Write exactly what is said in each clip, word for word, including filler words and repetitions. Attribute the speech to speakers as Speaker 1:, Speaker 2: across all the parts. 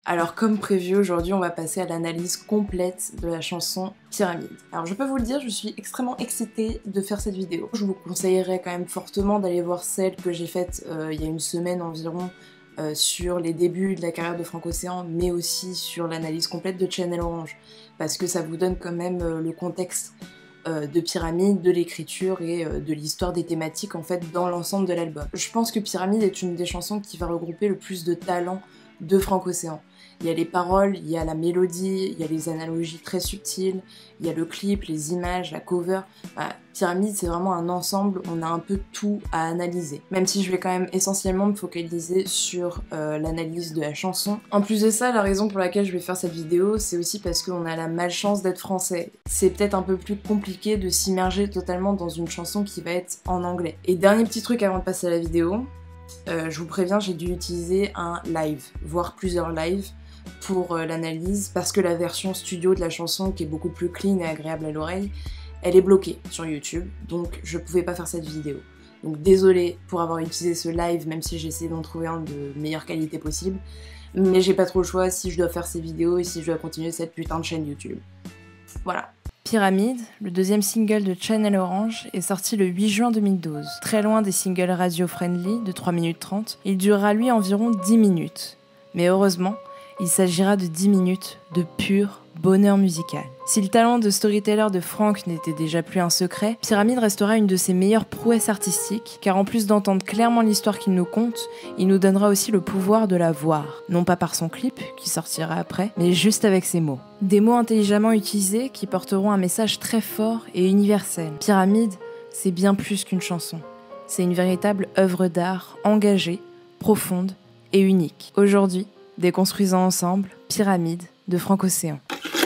Speaker 1: Alors comme prévu, aujourd'hui on va passer à l'analyse complète de la chanson Pyramide. Alors je peux vous le dire, je suis extrêmement excitée de faire cette vidéo. Je vous conseillerais quand même fortement d'aller voir celle que j'ai faite euh, il y a une semaine environ euh, sur les débuts de la carrière de Franck Océan, mais aussi sur l'analyse complète de Channel Orange, parce que ça vous donne quand même euh, le contexte euh, de Pyramide, de l'écriture et euh, de l'histoire des thématiques en fait dans l'ensemble de l'album. Je pense que Pyramide est une des chansons qui va regrouper le plus de talent de Franck Océan. Il y a les paroles, il y a la mélodie, il y a les analogies très subtiles, il y a le clip, les images, la cover. Bah, Pyramide, c'est vraiment un ensemble, on a un peu tout à analyser. Même si je vais quand même essentiellement me focaliser sur euh, l'analyse de la chanson. En plus de ça, la raison pour laquelle je vais faire cette vidéo, c'est aussi parce qu'on a la malchance d'être français. C'est peut-être un peu plus compliqué de s'immerger totalement dans une chanson qui va être en anglais. Et dernier petit truc avant de passer à la vidéo, euh, je vous préviens, j'ai dû utiliser un live, voire plusieurs lives, pour euh, l'analyse, parce que la version studio de la chanson, qui est beaucoup plus clean et agréable à l'oreille, elle est bloquée sur YouTube, donc je pouvais pas faire cette vidéo. Donc désolée pour avoir utilisé ce live, même si j'ai essayé d'en trouver un de meilleure qualité possible, mais j'ai pas trop le choix si je dois faire ces vidéos et si je dois continuer cette putain de chaîne YouTube. Voilà. Pyramide, le deuxième single de Channel Orange, est sorti le huit juin deux mille douze. Très loin des singles radio-friendly de trois minutes trente, il durera lui environ dix minutes. Mais heureusement, il s'agira de dix minutes de pur bonheur musical. Si le talent de storyteller de Franck n'était déjà plus un secret, Pyramide restera une de ses meilleures prouesses artistiques, car en plus d'entendre clairement l'histoire qu'il nous conte, il nous donnera aussi le pouvoir de la voir, non pas par son clip, qui sortira après, mais juste avec ses mots. Des mots intelligemment utilisés qui porteront un message très fort et universel. Pyramide, c'est bien plus qu'une chanson. C'est une véritable œuvre d'art engagée, profonde et unique. Aujourd'hui, déconstruisons ensemble Pyramide de Franck Océan.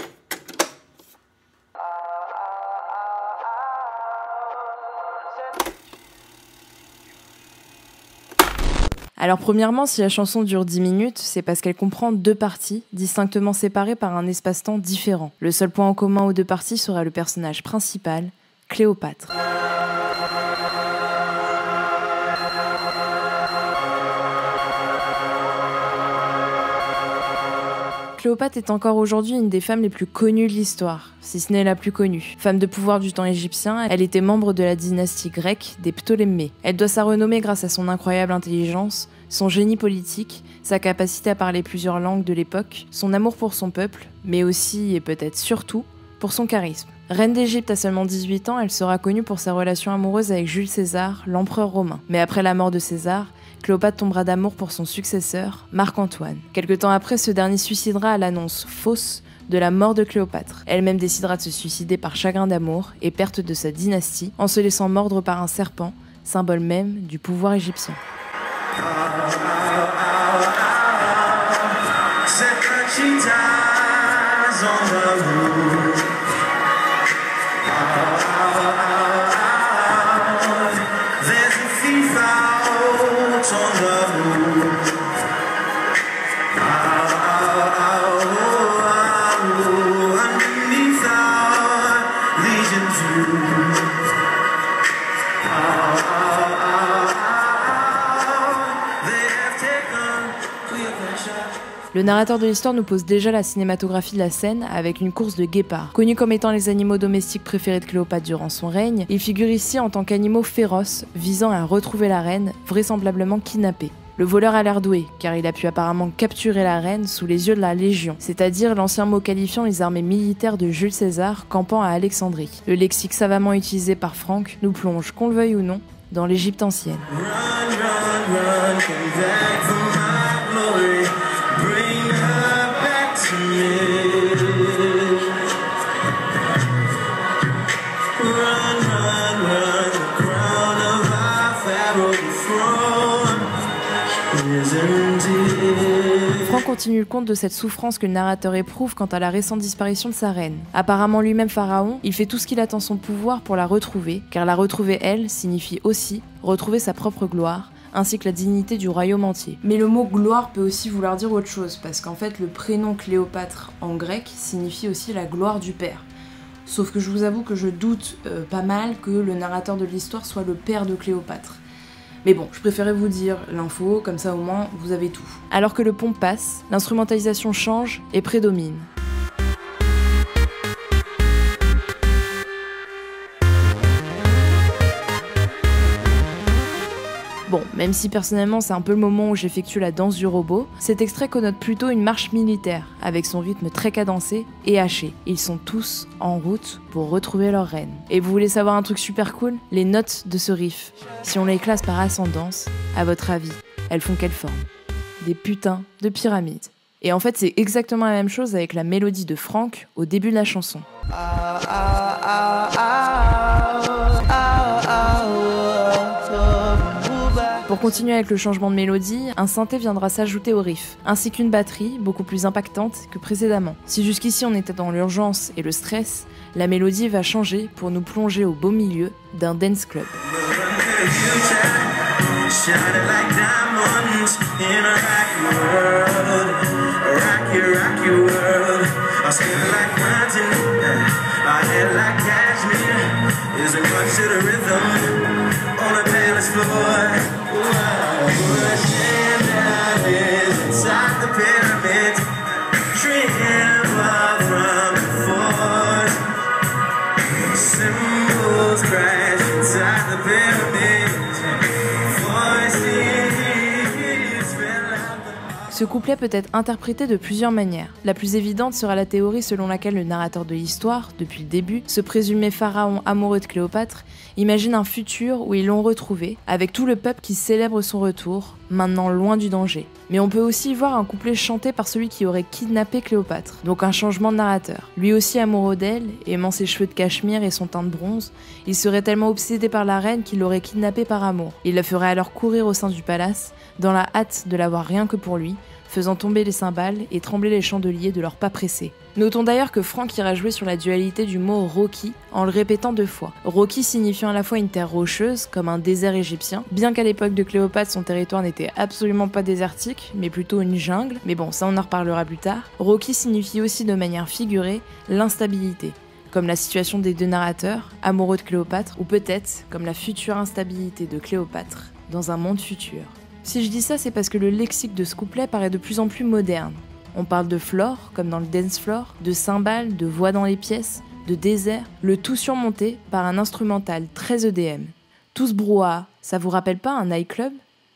Speaker 1: Alors premièrement, si la chanson dure dix minutes, c'est parce qu'elle comprend deux parties, distinctement séparées par un espace-temps différent. Le seul point en commun aux deux parties sera le personnage principal, Cléopâtre. Cléopâtre est encore aujourd'hui une des femmes les plus connues de l'histoire, si ce n'est la plus connue. Femme de pouvoir du temps égyptien, elle était membre de la dynastie grecque des Ptolémées. Elle doit sa renommée grâce à son incroyable intelligence, son génie politique, sa capacité à parler plusieurs langues de l'époque, son amour pour son peuple, mais aussi, et peut-être surtout, pour son charisme. Reine d'Égypte à seulement dix-huit ans, elle sera connue pour sa relation amoureuse avec Jules César, l'empereur romain. Mais après la mort de César, Cléopâtre tombera d'amour pour son successeur, Marc-Antoine. Quelque temps après, ce dernier suicidera à l'annonce fausse de la mort de Cléopâtre. Elle-même décidera de se suicider par chagrin d'amour et perte de sa dynastie, en se laissant mordre par un serpent, symbole même du pouvoir égyptien. Le narrateur de l'histoire nous pose déjà la cinématographie de la scène avec une course de guépards. Connus comme étant les animaux domestiques préférés de Cléopâtre durant son règne, ils figurent ici en tant qu'animaux féroces visant à retrouver la reine, vraisemblablement kidnappée. Le voleur a l'air doué, car il a pu apparemment capturer la reine sous les yeux de la Légion, c'est-à-dire l'ancien mot qualifiant les armées militaires de Jules César campant à Alexandrie. Le lexique savamment utilisé par Franck nous plonge, qu'on le veuille ou non, dans l'Égypte ancienne. Run, run, run, come back from my glory. Bring her back to me. Run, run, run, the crown of our Pharaoh throne is empty. Franck continue le conte de cette souffrance que le narrateur éprouve quant à la récente disparition de sa reine. Apparemment lui-même pharaon, il fait tout ce qu'il a en son pouvoir pour la retrouver, car la retrouver elle signifie aussi retrouver sa propre gloire, ainsi que la dignité du royaume entier. Mais le mot gloire peut aussi vouloir dire autre chose, parce qu'en fait le prénom Cléopâtre en grec signifie aussi la gloire du père. Sauf que je vous avoue que je doute euh, pas mal que le narrateur de l'histoire soit le père de Cléopâtre. Mais bon, je préférais vous dire l'info, comme ça au moins vous avez tout. Alors que le pont passe, l'instrumentalisation change et prédomine. Bon, même si personnellement c'est un peu le moment où j'effectue la danse du robot, cet extrait connote plutôt une marche militaire, avec son rythme très cadencé et haché. Ils sont tous en route pour retrouver leur reine. Et vous voulez savoir un truc super cool? Les notes de ce riff, si on les classe par ascendance, à votre avis, elles font quelle forme? Des putains de pyramides. Et en fait c'est exactement la même chose avec la mélodie de Franck au début de la chanson. Ah, ah, ah, ah, ah, ah, ah. Pour continuer avec le changement de mélodie, un synthé viendra s'ajouter au riff, ainsi qu'une batterie beaucoup plus impactante que précédemment. Si jusqu'ici on était dans l'urgence et le stress, la mélodie va changer pour nous plonger au beau milieu d'un dance club. Ce couplet peut être interprété de plusieurs manières. La plus évidente sera la théorie selon laquelle le narrateur de l'histoire, depuis le début, ce présumé pharaon amoureux de Cléopâtre, imagine un futur où ils l'ont retrouvé, avec tout le peuple qui célèbre son retour, maintenant loin du danger. Mais on peut aussi y voir un couplet chanté par celui qui aurait kidnappé Cléopâtre, donc un changement de narrateur. Lui aussi amoureux d'elle, aimant ses cheveux de cachemire et son teint de bronze, il serait tellement obsédé par la reine qu'il l'aurait kidnappée par amour. Il la ferait alors courir au sein du palace, dans la hâte de l'avoir rien que pour lui, faisant tomber les cymbales et trembler les chandeliers de leur pas pressés. Notons d'ailleurs que Franck ira jouer sur la dualité du mot Roki en le répétant deux fois. Roki signifiant à la fois une terre rocheuse, comme un désert égyptien, bien qu'à l'époque de Cléopâtre son territoire n'était absolument pas désertique, mais plutôt une jungle, mais bon ça on en reparlera plus tard. Roki signifie aussi de manière figurée l'instabilité, comme la situation des deux narrateurs, amoureux de Cléopâtre, ou peut-être comme la future instabilité de Cléopâtre dans un monde futur. Si je dis ça, c'est parce que le lexique de ce couplet paraît de plus en plus moderne. On parle de flore, comme dans le dance floor, de cymbales, de voix dans les pièces, de désert, le tout surmonté par un instrumental très E D M. Tout ce brouhaha, ça vous rappelle pas un nightclub?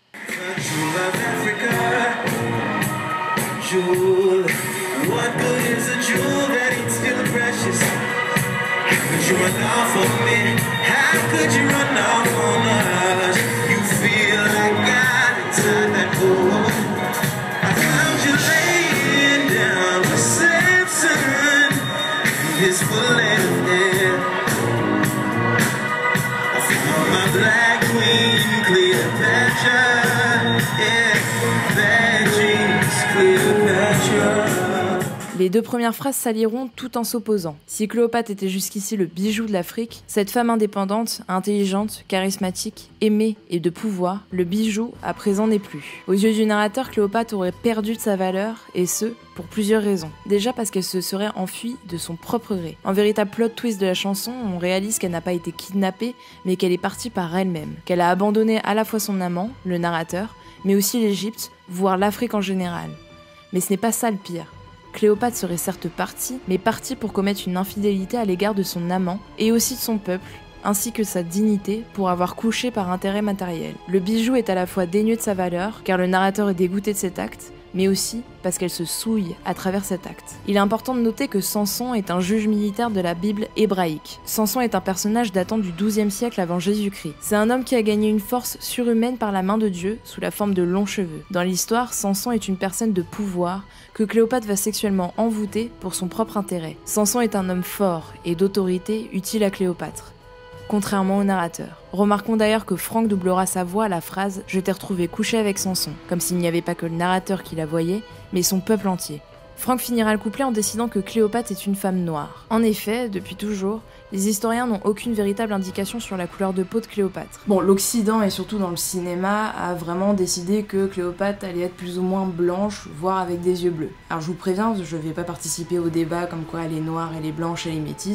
Speaker 1: Les deux premières phrases s'allieront tout en s'opposant. Si Cléopâtre était jusqu'ici le bijou de l'Afrique, cette femme indépendante, intelligente, charismatique, aimée et de pouvoir, le bijou à présent n'est plus. Aux yeux du narrateur, Cléopâtre aurait perdu de sa valeur, et ce, pour plusieurs raisons. Déjà parce qu'elle se serait enfuie de son propre gré. En véritable plot twist de la chanson, on réalise qu'elle n'a pas été kidnappée, mais qu'elle est partie par elle-même. Qu'elle a abandonné à la fois son amant, le narrateur, mais aussi l'Égypte, voire l'Afrique en général. Mais ce n'est pas ça le pire. Cléopâtre serait certes partie, mais partie pour commettre une infidélité à l'égard de son amant, et aussi de son peuple, ainsi que sa dignité pour avoir couché par intérêt matériel. Le bijou est à la fois dénué de sa valeur, car le narrateur est dégoûté de cet acte, mais aussi parce qu'elle se souille à travers cet acte. Il est important de noter que Samson est un juge militaire de la Bible hébraïque. Samson est un personnage datant du douzième siècle avant Jésus-Christ. C'est un homme qui a gagné une force surhumaine par la main de Dieu, sous la forme de longs cheveux. Dans l'histoire, Samson est une personne de pouvoir que Cléopâtre va sexuellement envoûter pour son propre intérêt. Samson est un homme fort et d'autorité utile à Cléopâtre, contrairement au narrateur. Remarquons d'ailleurs que Franck doublera sa voix à la phrase « Je t'ai retrouvé couché avec Samson », comme s'il n'y avait pas que le narrateur qui la voyait, mais son peuple entier. Franck finira le couplet en décidant que Cléopâtre est une femme noire. En effet, depuis toujours, les historiens n'ont aucune véritable indication sur la couleur de peau de Cléopâtre. Bon, l'Occident et surtout dans le cinéma a vraiment décidé que Cléopâtre allait être plus ou moins blanche, voire avec des yeux bleus. Alors je vous préviens, je vais pas participer au débat comme quoi elle est noire, elle est blanche, elle est métisse.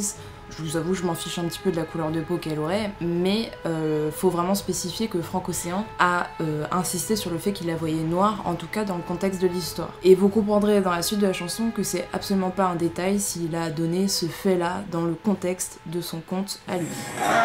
Speaker 1: Je vous avoue, je m'en fiche un petit peu de la couleur de peau qu'elle aurait, mais euh, faut vraiment spécifier que Franck Ocean a euh, insisté sur le fait qu'il la voyait noire, en tout cas dans le contexte de l'histoire. Et vous comprendrez dans la suite de la chanson que c'est absolument pas un détail s'il a donné ce fait-là dans le contexte de son conte à lui.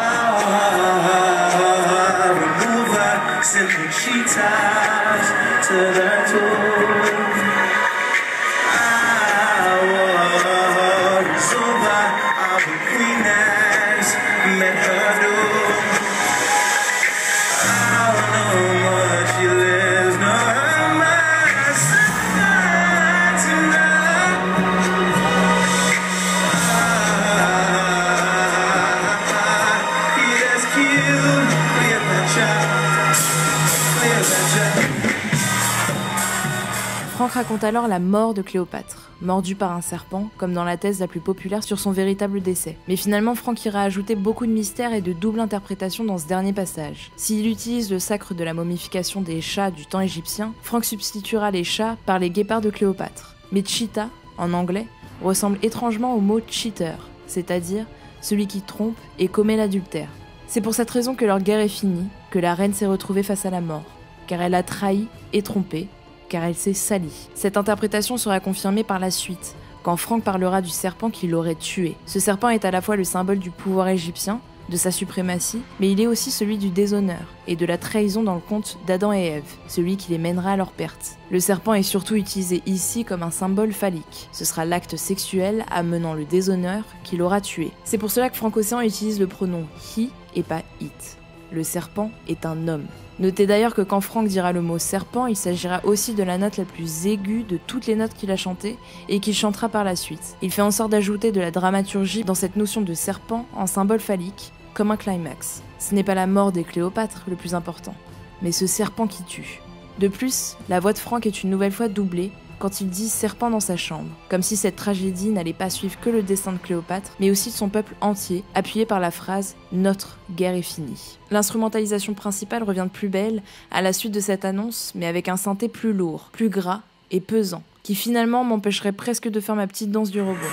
Speaker 1: Franck raconte alors la mort de Cléopâtre, mordue par un serpent, comme dans la thèse la plus populaire sur son véritable décès. Mais finalement, Franck ira ajouter beaucoup de mystère et de double interprétation dans ce dernier passage. S'il utilise le sacre de la momification des chats du temps égyptien, Franck substituera les chats par les guépards de Cléopâtre. Mais cheetah, en anglais, ressemble étrangement au mot cheater, c'est-à-dire celui qui trompe et commet l'adultère. C'est pour cette raison que leur guerre est finie, que la reine s'est retrouvée face à la mort, car elle a trahi et trompé, car elle s'est salie. Cette interprétation sera confirmée par la suite, quand Franck parlera du serpent qui l'aurait tué. Ce serpent est à la fois le symbole du pouvoir égyptien, de sa suprématie, mais il est aussi celui du déshonneur et de la trahison dans le conte d'Adam et Ève, celui qui les mènera à leur perte. Le serpent est surtout utilisé ici comme un symbole phallique. Ce sera l'acte sexuel amenant le déshonneur qui l'aura tué. C'est pour cela que Franck Ocean utilise le pronom he et pas it. Le serpent est un homme. Notez d'ailleurs que quand Franck dira le mot serpent, il s'agira aussi de la note la plus aiguë de toutes les notes qu'il a chantées et qu'il chantera par la suite. Il fait en sorte d'ajouter de la dramaturgie dans cette notion de serpent en symbole phallique, comme un climax. Ce n'est pas la mort des Cléopâtres le plus important, mais ce serpent qui tue. De plus, la voix de Franck est une nouvelle fois doublée quand il dit serpent dans sa chambre, comme si cette tragédie n'allait pas suivre que le destin de Cléopâtre, mais aussi de son peuple entier, appuyé par la phrase « Notre guerre est finie ». L'instrumentalisation principale revient de plus belle à la suite de cette annonce, mais avec un synthé plus lourd, plus gras et pesant, qui finalement m'empêcherait presque de faire ma petite danse du robot.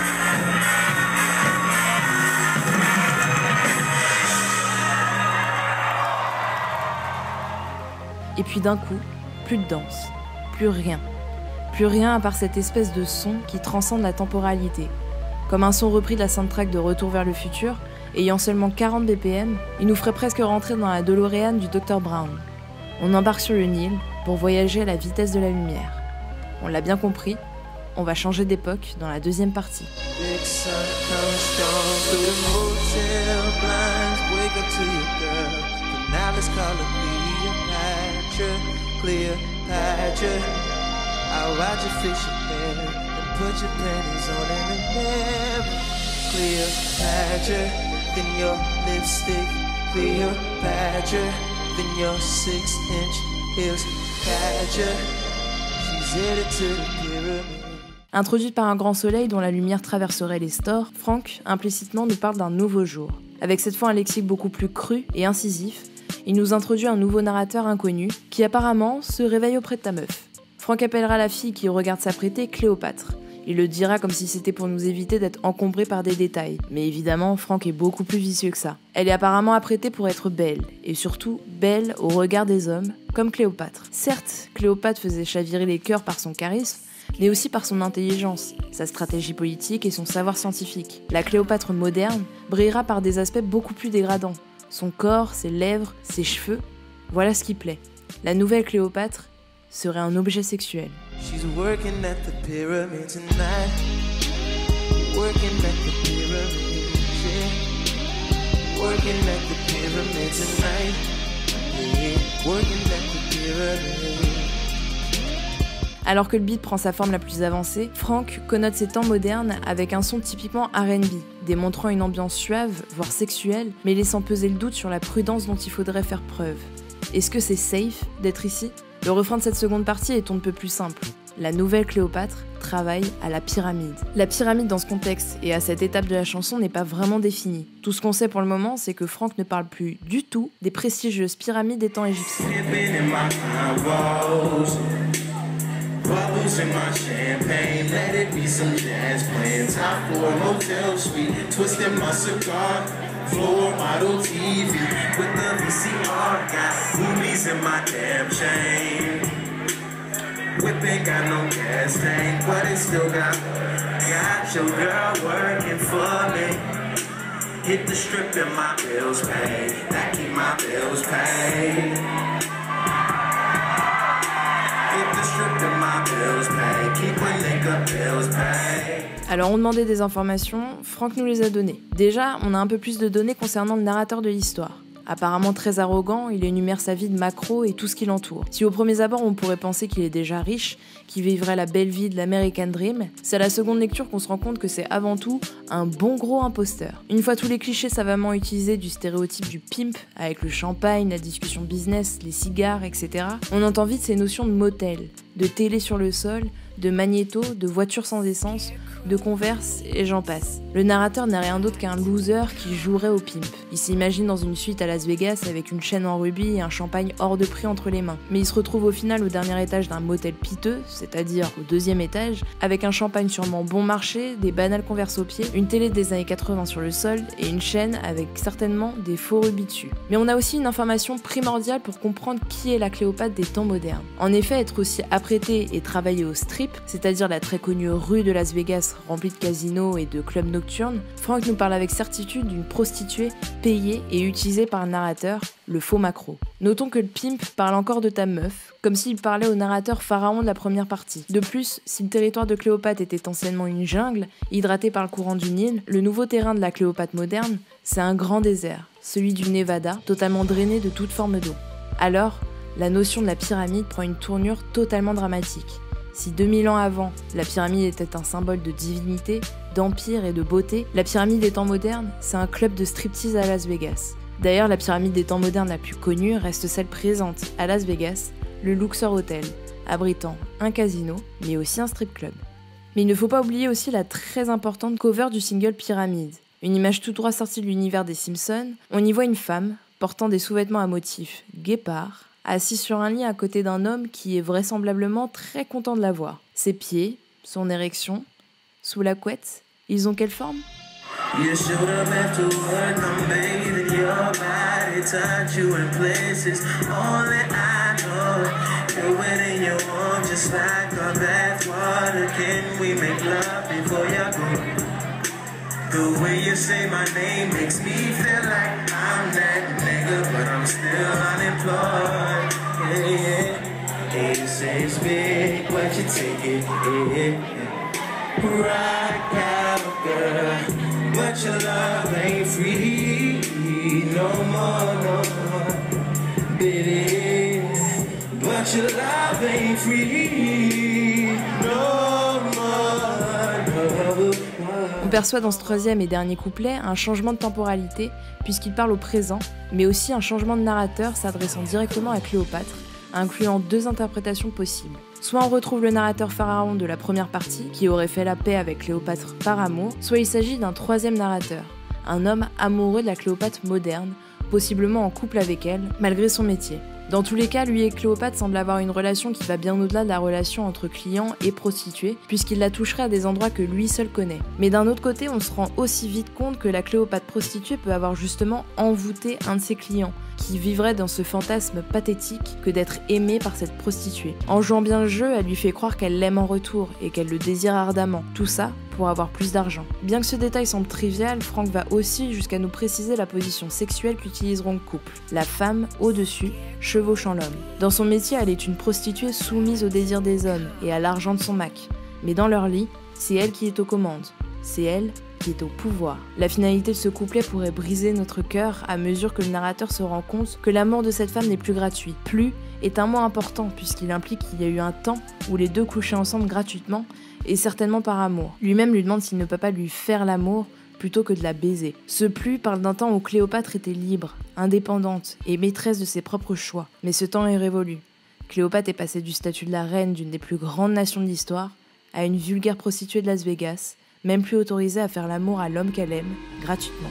Speaker 1: Et puis d'un coup, plus de danse, plus rien. Plus rien à part cette espèce de son qui transcende la temporalité. Comme un son repris de la soundtrack de Retour vers le futur, ayant seulement quarante B P M, il nous ferait presque rentrer dans la DeLorean du docteur Brown. On embarque sur le Nil pour voyager à la vitesse de la lumière. On l'a bien compris, on va changer d'époque dans la deuxième partie. I'll ride your fishing hair and put your panties on in the mirror. Cleopatra, then your lipstick. Cleopatra, then your six-inch heels. Cleopatra, she's headed to the pyramid. Introduite par un grand soleil dont la lumière traverserait les stores, Franck, implicitement, nous parle d'un nouveau jour. Avec cette fois un lexique beaucoup plus cru et incisif, il nous introduit un nouveau narrateur inconnu qui apparemment se réveille auprès de ta meuf. Franck appellera la fille qui regarde s'apprêter Cléopâtre. Il le dira comme si c'était pour nous éviter d'être encombrés par des détails. Mais évidemment, Franck est beaucoup plus vicieux que ça. Elle est apparemment apprêtée pour être belle, et surtout belle au regard des hommes, comme Cléopâtre. Certes, Cléopâtre faisait chavirer les cœurs par son charisme, mais aussi par son intelligence, sa stratégie politique et son savoir scientifique. La Cléopâtre moderne brillera par des aspects beaucoup plus dégradants. Son corps, ses lèvres, ses cheveux, voilà ce qui plaît. La nouvelle Cléopâtre serait un objet sexuel. She's working at the pyramid tonight. Working at the pyramid, yeah. Working at the pyramid tonight. Yeah. Working at the pyramid. Alors que le beat prend sa forme la plus avancée, Franck connote ces temps modernes avec un son typiquement R and B, démontrant une ambiance suave, voire sexuelle, mais laissant peser le doute sur la prudence dont il faudrait faire preuve. Est-ce que c'est safe d'être ici ? Le refrain de cette seconde partie est on ne peut plus simple. La nouvelle Cléopâtre travaille à la pyramide. La pyramide dans ce contexte et à cette étape de la chanson n'est pas vraiment définie. Tout ce qu'on sait pour le moment, c'est que Franck ne parle plus du tout des prestigieuses pyramides des temps égyptiens.
Speaker 2: Bubbles in my champagne, let it be some jazz playing. Top floor motel suite, twisting my cigar. Floor model T V with the V C R. Got movies in my damn chain. Whip ain't got no gas tank, but it still got got your girl working for me. Hit the strip and my bills paid. That keep my bills paid. Hit the strip and my bills paid. Keep a nigga bills paid.
Speaker 1: Alors on demandait des informations, Franck nous les a données. Déjà, on a un peu plus de données concernant le narrateur de l'histoire. Apparemment très arrogant, il énumère sa vie de macro et tout ce qui l'entoure. Si au premier abord on pourrait penser qu'il est déjà riche, qu'il vivrait la belle vie de l'American Dream, c'est à la seconde lecture qu'on se rend compte que c'est avant tout un bon gros imposteur. Une fois tous les clichés savamment utilisés du stéréotype du pimp, avec le champagne, la discussion business, les cigares, et cetera, on entend vite ces notions de motel, de télé sur le sol, de magnéto, de voiture sans essence, de Converse et j'en passe. Le narrateur n'est rien d'autre qu'un loser qui jouerait au pimp. Il s'imagine dans une suite à Las Vegas avec une chaîne en rubis et un champagne hors de prix entre les mains. Mais il se retrouve au final au dernier étage d'un motel piteux, c'est-à-dire au deuxième étage, avec un champagne sûrement bon marché, des banales Converse aux pieds, une télé des années quatre-vingts sur le sol et une chaîne avec certainement des faux rubis dessus. Mais on a aussi une information primordiale pour comprendre qui est la Cléopâtre des temps modernes. En effet, être aussi apprêté et travailler au strip, c'est-à-dire la très connue rue de Las Vegas remplie de casinos et de clubs nocturnes, Franck nous parle avec certitude d'une prostituée payée et utilisée par le narrateur, le faux macro. Notons que le pimp parle encore de ta meuf, comme s'il parlait au narrateur pharaon de la première partie. De plus, si le territoire de Cléopâtre était anciennement une jungle, hydratée par le courant du Nil, le nouveau terrain de la Cléopâtre moderne, c'est un grand désert, celui du Nevada, totalement drainé de toute forme d'eau. Alors, la notion de la pyramide prend une tournure totalement dramatique. Si deux mille ans avant, la pyramide était un symbole de divinité, d'empire et de beauté, la pyramide des temps modernes, c'est un club de striptease à Las Vegas. D'ailleurs, la pyramide des temps modernes la plus connue reste celle présente à Las Vegas, le Luxor Hotel, abritant un casino, mais aussi un strip club. Mais il ne faut pas oublier aussi la très importante cover du single Pyramide. Une image tout droit sortie de l'univers des Simpsons, on y voit une femme portant des sous-vêtements à motif guépard, assis sur un lit à côté d'un homme qui est vraisemblablement très content de la voir. Ses pieds, son érection, sous la couette, ils ont quelle forme ?
Speaker 2: You showed up after work, I'm bathing your body, touch you in places only I know. You're wet in your arm just like a bath water. Can we make love before you go? The way you say my name makes me feel like I'm that nigga, but I'm still unemployed. Yeah, yeah. Hey, you say it's big, but you take it. Yeah, yeah. Rock out, girl, but your love ain't free no more, no more, baby. But your love ain't free no more, no more.
Speaker 1: On perçoit dans ce troisième et dernier couplet un changement de temporalité, puisqu'il parle au présent, mais aussi un changement de narrateur s'adressant directement à Cléopâtre, incluant deux interprétations possibles. Soit on retrouve le narrateur pharaon de la première partie, qui aurait fait la paix avec Cléopâtre par amour, soit il s'agit d'un troisième narrateur, un homme amoureux de la Cléopâtre moderne, possiblement en couple avec elle, malgré son métier. Dans tous les cas, lui et Cléopâtre semblent avoir une relation qui va bien au-delà de la relation entre client et prostituée, puisqu'il la toucherait à des endroits que lui seul connaît. Mais d'un autre côté, on se rend aussi vite compte que la Cléopâtre prostituée peut avoir justement envoûté un de ses clients, qui vivrait dans ce fantasme pathétique que d'être aimé par cette prostituée. En jouant bien le jeu, elle lui fait croire qu'elle l'aime en retour et qu'elle le désire ardemment. Tout ça pour avoir plus d'argent. Bien que ce détail semble trivial, Franck va aussi jusqu'à nous préciser la position sexuelle qu'utiliseront le couple. La femme au-dessus, chevauchant l'homme. Dans son métier, elle est une prostituée soumise au désir des hommes et à l'argent de son mac. Mais dans leur lit, c'est elle qui est aux commandes. C'est elle qui est au pouvoir. La finalité de ce couplet pourrait briser notre cœur à mesure que le narrateur se rend compte que l'amour de cette femme n'est plus gratuit. Plus est un mot important puisqu'il implique qu'il y a eu un temps où les deux couchaient ensemble gratuitement et certainement par amour. Lui-même lui demande s'il ne peut pas lui faire l'amour plutôt que de la baiser. Ce plus parle d'un temps où Cléopâtre était libre, indépendante et maîtresse de ses propres choix. Mais ce temps est révolu. Cléopâtre est passée du statut de la reine d'une des plus grandes nations de l'histoire à une vulgaire prostituée de Las Vegas, même plus autorisée à faire l'amour à l'homme qu'elle aime, gratuitement.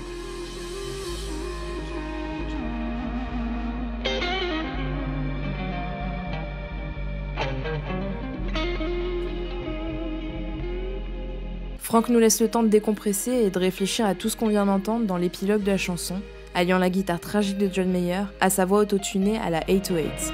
Speaker 1: Frank nous laisse le temps de décompresser et de réfléchir à tout ce qu'on vient d'entendre dans l'épilogue de la chanson, alliant la guitare tragique de John Mayer à sa voix autotunée à la eight oh eight.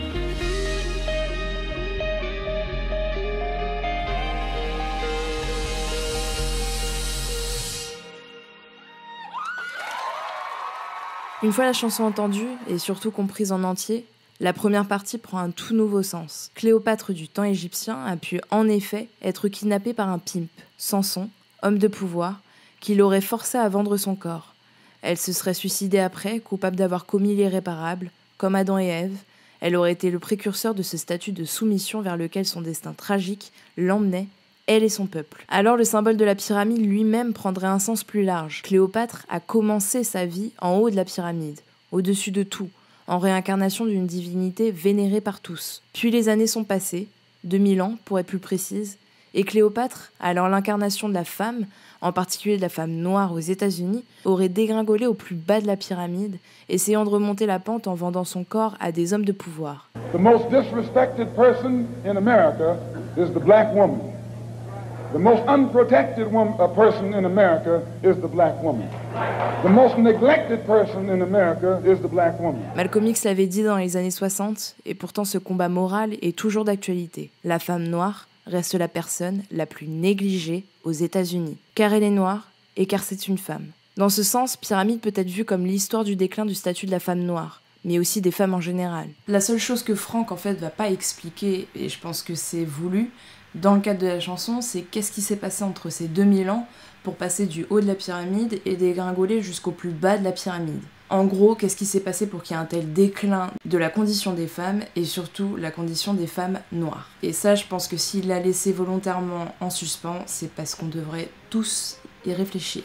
Speaker 1: Une fois la chanson entendue, et surtout comprise en entier, la première partie prend un tout nouveau sens. Cléopâtre du temps égyptien a pu en effet être kidnappée par un pimp, Samson, homme de pouvoir, qui l'aurait forcée à vendre son corps. Elle se serait suicidée après, coupable d'avoir commis l'irréparable, comme Adam et Ève. Elle aurait été le précurseur de ce statut de soumission vers lequel son destin tragique l'emmenait, elle et son peuple. Alors le symbole de la pyramide lui-même prendrait un sens plus large. Cléopâtre a commencé sa vie en haut de la pyramide, au-dessus de tout, en réincarnation d'une divinité vénérée par tous. Puis les années sont passées, deux mille ans pour être plus précise, et Cléopâtre, alors l'incarnation de la femme, en particulier de la femme noire aux États-Unis, aurait dégringolé au plus bas de la pyramide, essayant de remonter la pente en vendant son corps à des hommes de pouvoir.
Speaker 3: The most disrespected person in America is the black woman. The most unprotected woman, a person in America is the black woman. The most neglected person in America is the black woman.
Speaker 1: Malcolm X l'avait dit dans les années soixante, et pourtant ce combat moral est toujours d'actualité. La femme noire reste la personne la plus négligée aux États-Unis, car elle est noire et car c'est une femme. Dans ce sens, Pyramide peut être vue comme l'histoire du déclin du statut de la femme noire, mais aussi des femmes en général. La seule chose que Frank en fait va pas expliquer, et je pense que c'est voulu, dans le cadre de la chanson, c'est qu'est-ce qui s'est passé entre ces deux mille ans pour passer du haut de la pyramide et dégringoler jusqu'au plus bas de la pyramide. En gros, qu'est-ce qui s'est passé pour qu'il y ait un tel déclin de la condition des femmes et surtout la condition des femmes noires. Et ça, je pense que s'il l'a laissé volontairement en suspens, c'est parce qu'on devrait tous y réfléchir.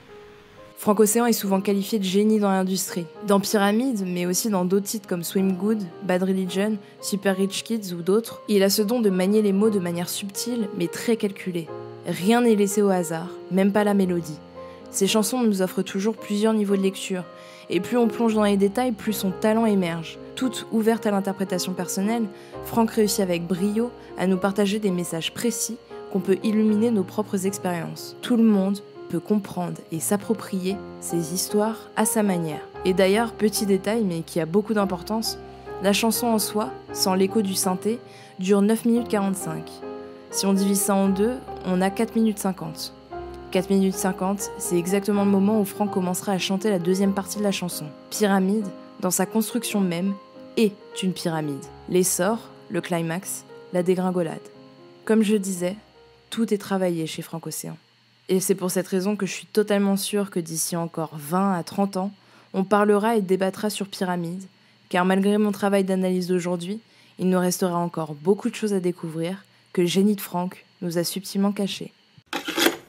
Speaker 1: Frank Ocean est souvent qualifié de génie dans l'industrie. Dans Pyramide, mais aussi dans d'autres titres comme Swim Good, Bad Religion, Super Rich Kids ou d'autres, il a ce don de manier les mots de manière subtile mais très calculée. Rien n'est laissé au hasard, même pas la mélodie. Ses chansons nous offrent toujours plusieurs niveaux de lecture, et plus on plonge dans les détails, plus son talent émerge. Toute ouverte à l'interprétation personnelle, Frank réussit avec brio à nous partager des messages précis qu'on peut illuminer nos propres expériences. Tout le monde peut comprendre et s'approprier ces histoires à sa manière. Et d'ailleurs, petit détail mais qui a beaucoup d'importance, la chanson en soi, sans l'écho du synthé, dure neuf minutes quarante-cinq. Si on divise ça en deux, on a quatre minutes cinquante. quatre minutes cinquante, c'est exactement le moment où Frank commencera à chanter la deuxième partie de la chanson. Pyramide, dans sa construction même, est une pyramide. L'essor, le climax, la dégringolade. Comme je disais, tout est travaillé chez Frank Ocean. Et c'est pour cette raison que je suis totalement sûre que d'ici encore vingt à trente ans, on parlera et débattra sur Pyramide, car malgré mon travail d'analyse d'aujourd'hui, il nous restera encore beaucoup de choses à découvrir que le génie de Frank nous a subtilement cachées.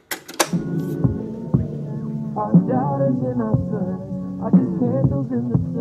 Speaker 2: Our daughters and our sons are just candles in the